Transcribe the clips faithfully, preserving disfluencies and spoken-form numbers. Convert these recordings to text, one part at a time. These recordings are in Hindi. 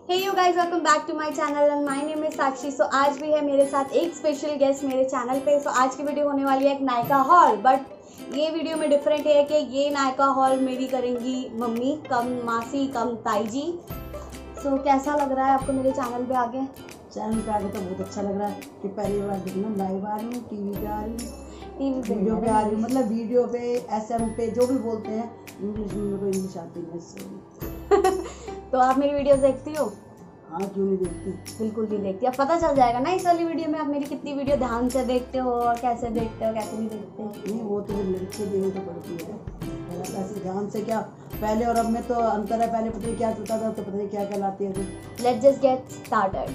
Hey you guys, welcome back to my channel and my name is Sakshi. So आज भी है मेरे साथ एक स्पेशल गेस्ट मेरे चैनल पे। सो so, आज की वीडियो होने वाली है एक नायका हॉल, बट ये वीडियो में डिफरेंट है कि ये नायका हॉल मेरी करेंगी मम्मी कम मासी कम ताई जी। सो so, कैसा लग रहा है आपको मेरे चैनल पे आके? चैनल पे आके तो बहुत अच्छा लग रहा है कि पहली बार देखना लाइव आ रही हूँ, टीवी पे आ रही हूँ, टीवी वीडियो पे आ रही हूँ। मतलब वीडियो पे एसएम पे जो भी बोलते हैं इंग्लिश में, मेरे को इंग्लिश आती है। तो आप मेरी वीडियोस देखती हो? हाँ, क्यों नहीं देखती, बिल्कुल नहीं देखती। अब पता चल जाएगा ना इस वाली वीडियो में आप मेरी कितनी वीडियो ध्यान से देखते हो और कैसे देखते हो कैसे नहीं देखते। नहीं वो तो लड़के देखनी तो पड़ती है, ऐसे ध्यान से क्या। पहले और अब में तो अंतर है, पहले पता नहीं क्या चलता था, तो पता नहीं क्या कहलाती है। Let's just get started.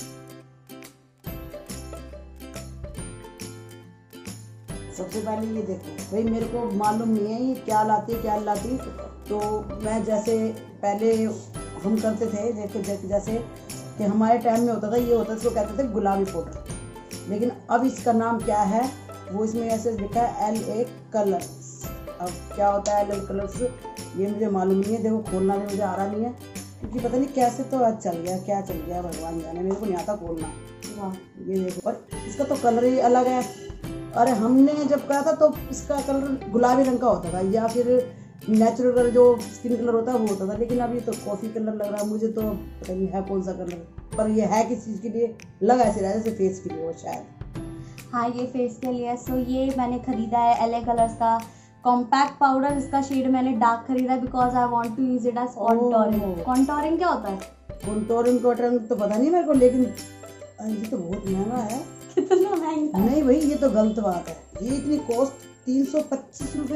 सबसे पहले ये देखो भाई, मेरे को मालूम नहीं है ये क्या लाती क्या लाती। तो मैं जैसे पहले हम करते थे, देखो जैसे कि हमारे टाइम में होता था, ये होता था इसको कहते थे गुलाबी पाउडर। लेकिन अब इसका नाम क्या है वो इसमें ऐसे लिखा है एल ए कलर्स। अब क्या होता है एल ए कलर्स ये मुझे मालूम नहीं है। देखो खोलना भी मुझे आ रहा नहीं है, क्योंकि पता नहीं कैसे तो आज चल गया, क्या चल गया भगवान जाने, मेरे को नहीं आता खोलना। वाह, ये देखो, और इसका तो कलर ही अलग है। अरे हमने जब कहा था तो इसका कलर गुलाबी रंग का होता था, या फिर नेचुरल कलर जो स्किन कलर होता है वो होता था। लेकिन अभी तो कॉफी कलर लग रहा है मुझे, तो पता नहीं है कौन सा कलर, पर ये है किस चीज़ के लिए, लगा ऐसे रहा जैसे फेस के लिए हो शायद। हाँ, ये फेस के लिए। सो ये मैंने खरीदा है एल ए कलर्स का कॉम्पैक्ट पाउडर। इसका शेड मैंने डार्क खरीदा because I want to use it as contouring. Contouring क्या होता है? कॉन्टोरिंग कॉन्टोरिंग तो पता नहीं मेरे को, लेकिन ये तो बहुत महंगा है। कितना महंगा? नहीं भाई, ये तो गलत बात है। ये इतनी कॉस्ट तीन सौ पच्चीस रुपये,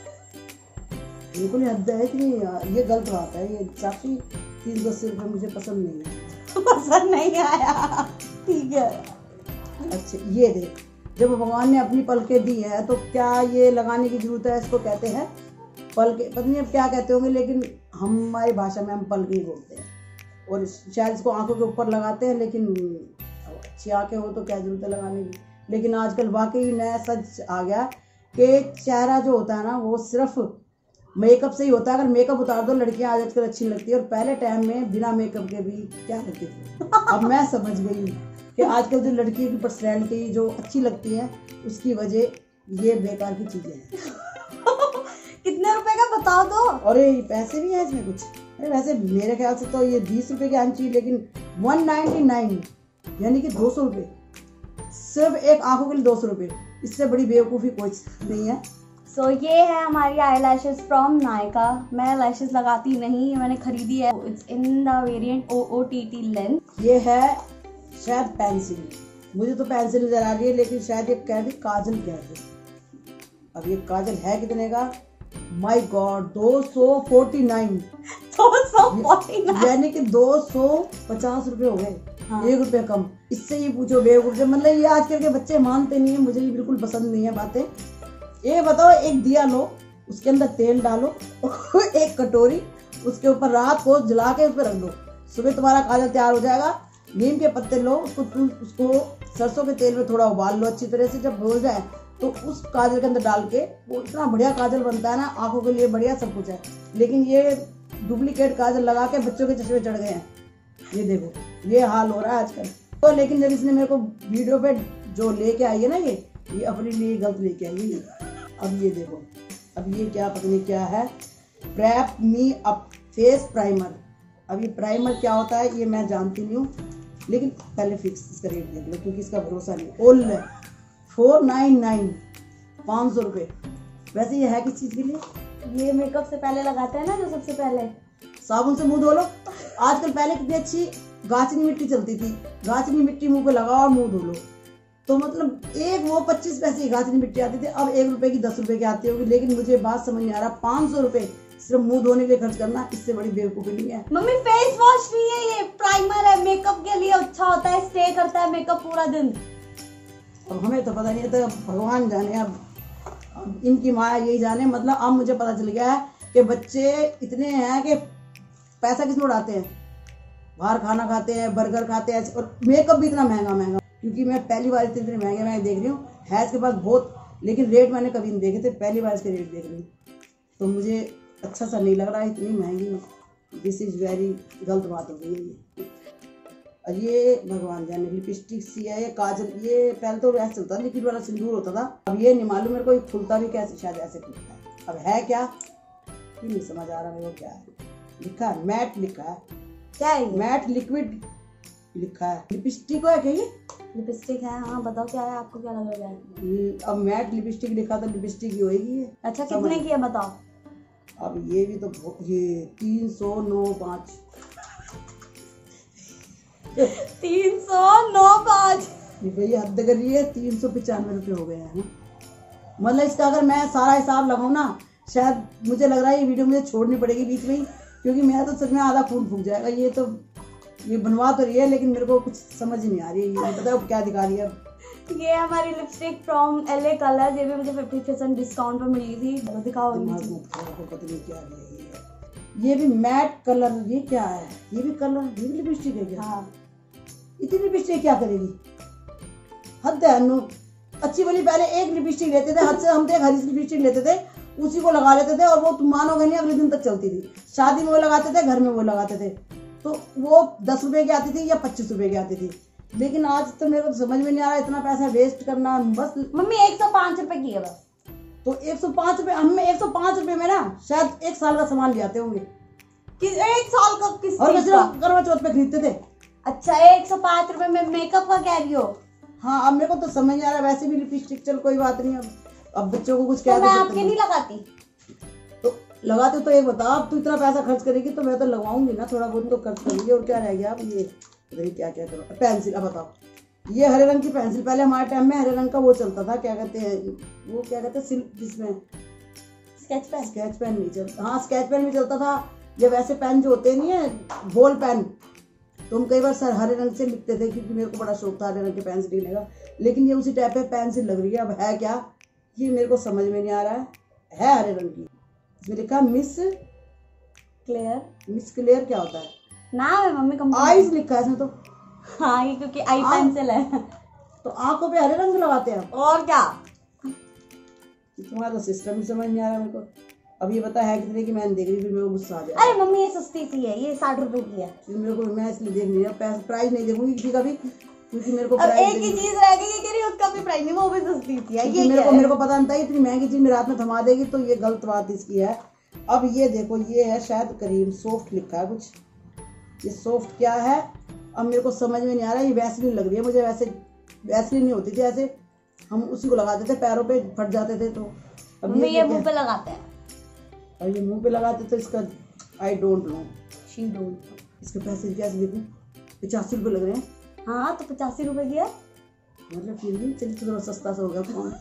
बिल्कुल हद है इतनी, ये गलत बात है। ये चाची तीन सौ अस्सी रुपये मुझे पसंद नहीं है। पसंद नहीं आया, ठीक है। अच्छा ये देख, जब भगवान ने अपनी पलकें दी है तो क्या ये लगाने की जरूरत है? इसको कहते हैं पलके, पता नहीं अब क्या कहते होंगे, लेकिन हमारी भाषा में हम पलके ही बोलते हैं। और शायद इसको आंखों के ऊपर लगाते हैं, लेकिन अच्छी आंखें हो तो क्या जरूरत है लगाने की। लेकिन आजकल वाकई नया सच आ गया कि चेहरा जो होता है ना वो सिर्फ मेकअप से ही होता है। अगर मेकअप उतार दो लड़कियां आजकल अच्छी लगती है, और पहले टाइम में बिना मेकअप के भी क्या लगती थी। अब मैं समझ गई कि आजकल जो लड़की की पर्सनैलिटी जो अच्छी लगती है उसकी वजह ये बेकार की चीजें हैं। कितने रुपए का बताओ तो? अरे पैसे भी हैं इसमें कुछ। अरे वैसे मेरे ख्याल से तो ये बीस रुपए की आनी चाहिए, लेकिन वन नाइनटी नाइन यानी कि दो सौ रुपये, सिर्फ एक आंखों के लिए दो सौ रुपये। इससे बड़ी बेवकूफ़ी कोई नहीं है। सो so, ये है हमारी आई लैशेज फ्रॉम नायका। मैं लैशेज लगाती नहीं, मैंने खरीदी है। It's in the variant O O T T length. ये है शायद पेंसिल, मुझे तो पेंसिल नजर आ रही है, लेकिन शायद ये कह दी काजल कह दी। अब ये काजल है कितने का? माय गॉड, दो सौ फोर्टी नाइन दो सौ फोर्टी नाइन यानी कि दो सौ पचास रुपये हो गए। हाँ। एक रुपये कम। इससे ये पूछो बेवकूफ से, मतलब ये आजकल के बच्चे मानते नहीं है। मुझे ये बिल्कुल पसंद नहीं है बातें। ये बताओ, एक दिया लो, उसके अंदर तेल डालो, एक कटोरी, उसके ऊपर रात को जला के उस पर रख दो, सुबह तुम्हारा काजल तैयार हो जाएगा। नीम के पत्ते लो, उसको उसको सरसों के तेल में थोड़ा उबाल लो अच्छी तरह से। जब हो जाए तो उस काजल के अंदर डाल के, वो इतना बढ़िया काजल बनता है ना, आंखों के लिए बढ़िया, सब कुछ है। लेकिन ये डुप्लीकेट काजल लगा के बच्चों के चश्मे चढ़ गए हैं। ये देखो, ये हाल हो रहा है आजकल तो। लेकिन जब इसने मेरे को वीडियो पे जो लेके आई है ना, ये ये अपने लिए गलत लेके आई है। अब ये देखो, अब ये क्या पता नहीं क्या है, prep me up face primer. अब ये प्राइमर क्या होता है ये मैं जानती नहीं हूँ, लेकिन पहले फिक्स इसका रेट देख लो, क्योंकि इसका भरोसा नहीं। ओल है फोर नाइन नाइन, पाँच सौ रुपये। वैसे ये है किस चीज़ के लिए? ये मेकअप से पहले लगाते हैं ना, जो सबसे पहले साबुन से मुंह धो लो। आजकल पहले कितनी अच्छी गाचनी मिट्टी चलती थी, गाचनी मिट्टी मुंह पे लगाओ और मुंह धो लो। तो मतलब एक वो पच्चीस पैसे की गाचनी मिट्टी आती थी, अब एक रुपए की दस रुपए की आती होगी। लेकिन मुझे बात समझ नहीं आ रहा, पाँच सौ रुपये सिर्फ मुंह धोने के लिए खर्च करना, इससे बड़ी बेवकूफ़ी नहीं है। मम्मी फेस वॉश नहीं है, ये प्राइमर है। मेकअप के लिए अच्छा होता है, स्टे करता है मेकअप पूरा दिन। अब हमें तो पता नहीं है, तो भगवान जाने, अब, अब इनकी माया यही जाने। मतलब अब मुझे पता चल गया है कि बच्चे इतने हैं कि पैसा किस में उड़ाते हैं, बाहर खाना खाते हैं, बर्गर खाते हैं, और मेकअप भी इतना महंगा महंगा। क्योंकि मैं पहली बार इतने इतने महंगे महंगे देख रही हूँ। है इसके पास बहुत, लेकिन रेट मैंने कभी नहीं देखे थे, पहली बार इसके रेट देख रही हूँ। तो मुझे अच्छा सा नहीं लग रहा है इतनी महंगी दिस इज वेरी गलत बात हो गई है। और ये भगवान जाने लिपस्टिक सी है, ये काजल, ये पहले तो ऐसे चलता था लिक्विड वाला सिंदूर होता था, अब ये नहीं मालूम मेरे को, खुलता भी कैसे, शायद ऐसे खुलता है। अब है क्या ये नहीं समझ आ रहा मेरे को, क्या है लिखा है, मैट लिखा है, क्या है मैट लिक्विड लिखा है। लिपस्टिक है क्या ये? लिपस्टिक है, हाँ बताओ क्या है, आपको क्या लग रहा है? अब मैट लिपस्टिक लिखा था, लिपस्टिक ही होगी ये। अच्छा कितने की है बताओ? अब ये भी तो ये तीन सौ नौ पाँच तीन सौ नौ पाँच भैया हद कर रही है, तीन सौ पचानवे रुपये हो गए हैं। मतलब इसका अगर मैं सारा हिसाब लगाऊं ना, शायद मुझे लग रहा है ये वीडियो मुझे छोड़नी पड़ेगी बीच में ही, क्योंकि मेरा तो सच में आधा खून फूक जाएगा। ये तो ये बनवा तो रही है लेकिन मेरे को कुछ समझ ही नहीं आ रही है, पता है क्या दिखा रही है। ये हमारी लिपस्टिक फ्रॉम एलए कलर, ये भी मुझे फिफ्टी परसेंट डिस्काउंट पे मिली थी। दिखाओ पता नहीं क्या है। ये भी मैट कलर, ये क्या है? ये भी कलर, ये भी लिपस्टिक है क्या? हाँ। इतनी लिपस्टिक क्या करेगी, हद है अनु। अच्छी वाली पहले एक लिपस्टिक लेते थे, हद से हम तो एक हरी लिपस्टिक लेते थे, उसी को लगा लेते थे और वो तुम मानोगे नहीं अगले दिन तक चलती थी। शादी में वो लगाते थे, घर में वो लगाते थे, तो वो दस रुपए की आती थी या पच्चीस रुपए की आती थी। लेकिन आज तो मेरे को समझ में नहीं आ रहा इतना पैसा वेस्ट करना। बस मम्मी एक सौ पाँच रुपए की है बस, तो एक सौ पाँच रुपए हम एक सौ पाँच रुपए में ना शायद एक साल का सामान ले आते होंगे। कि एक साल का किस और चीज का? करवा चौथ पे खरीदते थे। अच्छा एक सौ पाँच रुपए में मेकअप का कह रही हो? हाँ अब मेरे को तो समझ नहीं आ रहा, वैसे भी लिपस्टिक चल कोई बात नहीं, अब अब बच्चों को कुछ तो क्या मैं आपके नहीं लगाती तो लगाते तो ये बता, अब तू इतना पैसा खर्च करेगी तो मैं तो लगाऊंगी ना, थोड़ा बहुत तो खर्च करूंगी। और क्या रह गया अब ये पता नहीं क्या क्या करो। पेंसिल, अब बताओ, ये हरे रंग की पेंसिल, पहले हमारे टाइम में हरे रंग का वो चलता था, क्या कहते हैं वो, क्या कहते हैं सिल्क, जिसमें स्केच पेन। स्केच पेन नहीं चलता, हाँ स्केच पेन भी चलता था। ये वैसे पेन जो होते नहीं है बॉल पेन, तो हम कई बार सर हरे रंग से लिखते थे क्योंकि मेरे को बड़ा शौक था हरे रंग के पेन से लिखने का। लेकिन ये उसी टाइप पे पेंसिल लग रही है, अब है क्या ये मेरे को समझ में नहीं आ रहा है। है हरे रंग की, इसमें लिखा मिस क्लियर। मिस क्लियर क्या होता है? नाम है मम्मी कंपनी। आईज लिखा है इसमें तो। हाँ ये क्योंकि आई पेंसिल है तो आंखों पे हरे रंग लगाते हैं और क्या। तुम्हारा तो सिस्टम ही समझ नहीं आ रहा मेरे को। अब ये बता है कितने की, मैंने देख रही, फिर मेरे को गुस्सा आ जाए। अरे मम्मी ये सस्ती सी है, ये साठ रुपए की है। मेरे को, मैं इसलिए देख नहीं रहा, प्राइस नहीं देखूंगी किसी का भी, क्योंकि मेरे को अब एक ही चीज रह गई, ये कह रही उसका भी प्राइस नहीं, वो भी सस्ती सी है। ये मेरे को मेरे को पता नहीं था इतनी महंगी चीज मेरे हाथ में थमा देगी, तो ये गलत बात इसकी है। अब ये देखो, ये है शायद क्रीम, सॉफ्ट लिखा है कुछ, ये सॉफ्ट क्या है अब मेरे को समझ में नहीं आ रहा। ये वैसलीन लग रही है मुझे, वैसे वैसलीन नहीं होती थी, ऐसे हम उसी को लगाते थे, पैरों पे फट जाते थे। तो अब ये, ये मुंह पे लगाते हैं, और ये मुंह पे लगाते तो इसका I don't know, she don't. इसके पैसे कैसे देखूं, पचासी रुपए लग रहे हैं। हाँ तो पचासी रुपए की है, मतलब फिर भी चलिए थोड़ा सस्ता सा हो गया फोन।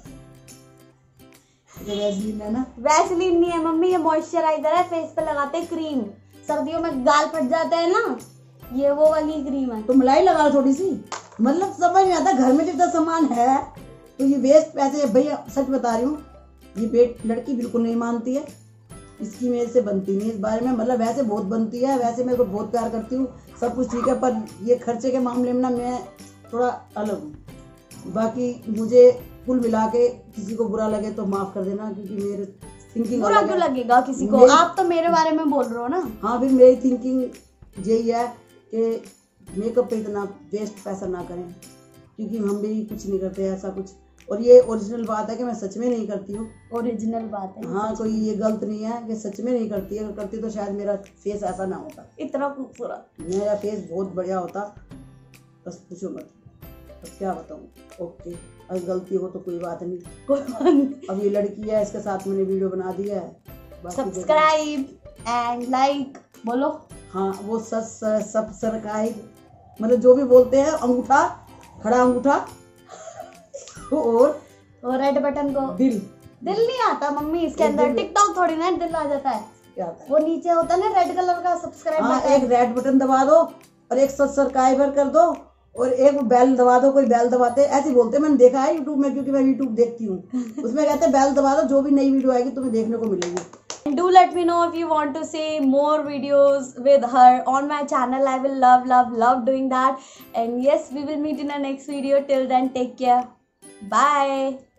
वैसलीन है ना? वैसलीन नहीं है मम्मी, ये मॉइस्चराइजर है, फेस पे लगाते हैं क्रीम, सर्दियों में गाल फट जाते हैं ना, ये वो वाली क्रीम है। तो मलाई लगा लो थोड़ी सी, मतलब समझ नहीं आता, घर में जितना सामान है तो ये वेस्ट पैसे। भैया सच बता रही हूँ, ये बेट लड़की बिल्कुल नहीं मानती है, इसकी मेरे से बनती नहीं इस बारे में, मतलब वैसे बहुत बनती है, वैसे मैं को बहुत प्यार करती हूँ, सब कुछ ठीक है, पर ये खर्चे के मामले में ना मैं थोड़ा अलग हूँ। बाकी मुझे कुल मिला के किसी को बुरा लगे तो माफ कर देना, क्योंकि मेरे थिंकिंग बुरा क्यों लगेगा किसी को, आप तो मेरे बारे में बोल रहे हो ना। हाँ फिर मेरी थिंकिंग यही है कि मेकअप पे इतना वेस्ट पैसा ना करें, क्योंकि हम भी कुछ नहीं करते ऐसा कुछ। और ये ओरिजिनल बात है कि मैं सच में नहीं करती हूँ, ओरिजिनल बात है। हाँ कोई ये गलत नहीं है कि सच में नहीं करती, अगर करती तो शायद मेरा फेस ऐसा ना होता, इतना खूबसूरत मेरा फेस बहुत बढ़िया होता, बस पूछो मत, अब क्या बताऊँ। ओके, अगर गलती हो तो कोई बात नहीं, कोई बात नहीं। अब ये लड़की है, इसके साथ मैंने वीडियो बना दिया है, सब्सक्राइब एंड लाइक बोलो। हाँ वो सब सब सरकाइब, मतलब जो भी बोलते हैं, अंगूठा, खड़ा अंगूठा और और रेड बटन को दिल। दिल नहीं आता मम्मी इसके अंदर, टिकटॉक थोड़ी ना दिल आ जाता है, क्या आता है? वो नीचे होता है ना रेड कलर का सब्सक्राइब हाँ, बटन। एक रेड बटन दबा दो और एक सब्सक्राइबर कर दो और एक बेल दबा दो। कोई बेल दबाते ऐसे बोलते, मैंने देखा है यूट्यूब में, क्योंकि मैं यूट्यूब देखती हूँ, उसमें कहते हैं बेल दबा दो, जो भी नई वीडियो आएगी तुम्हें देखने को मिलेगी। Do let me know if you want to see more videos with her on my channel. I will love, love, love doing that. And yes, we will meet in our next video. Till then, take care. Bye.